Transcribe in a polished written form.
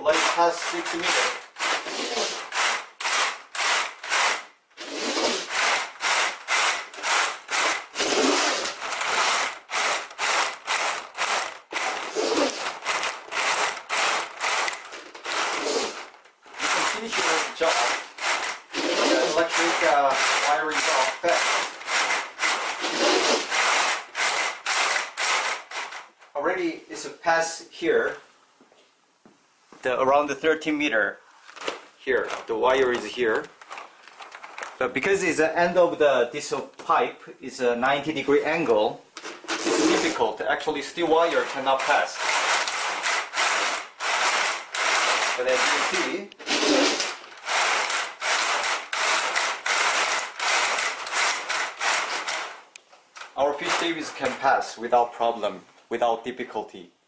let it pass 6 meters. Job. The electric wiring off fast. Already it's a pass here. Around the 13 meter here. The wire is here. But because it's the end of this pipe is a 90-degree angle, it's difficult. Actually, steel wire cannot pass. But as you see, our fish Davis can pass without problem, without difficulty.